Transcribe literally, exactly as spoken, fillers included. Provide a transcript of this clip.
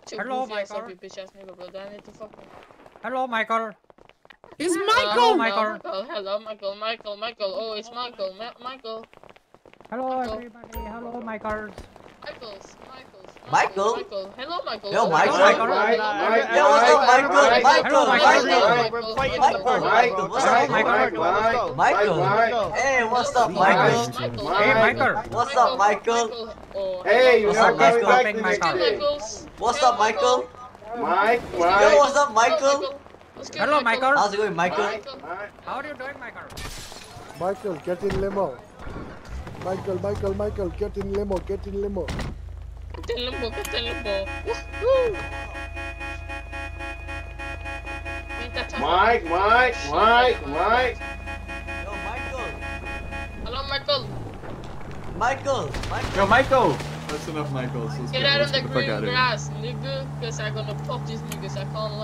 Hello, Michael. Bitch ass nigga, bro. Do I need to fuck me? Hello, Michael. It's Uh, Michael. Hello, no, Michael. Michael. Hello, Michael. Michael. Michael. Oh, it's Michael. Ma Michael. Hello, Michael. everybody. Hello, Michael. Michaels. Michaels. Michael? Michael. Hello, Michael. Yo, Oh, Michael. Michael. Mike, Mike, Yo, what's up, Michael? Hello, Michael, Michael. Michael. We're fighting Michael. in the parking lot, Michael. bro. What's Hello, up, Michael. Michael? Michael. Hey, what's up, Michael. Michael? Hey, Michael. What's up, Michael? Oh, Hey, you're What's not up, coming Michael? back to Michael. this shit. Michaels. What's up, Michael? Mike, Yo, Mike. what's up, Michael? Hello, Michael. How's it going, Michael? How are you doing, Michael? Michael, get in limo. Michael, Michael, Michael, get in limo, get in limo. Get in limbo, get in limbo. Woo! Mike, Mike, Mike, Mike. Yo, Michael. Hello, Michael. Michael. Michael. Yo, Michael! That's enough, Michael. So let's Get get, out let's of the get the fuck green out of here. grass, nigga. Cause I'm gonna pop these niggas. I can't lie.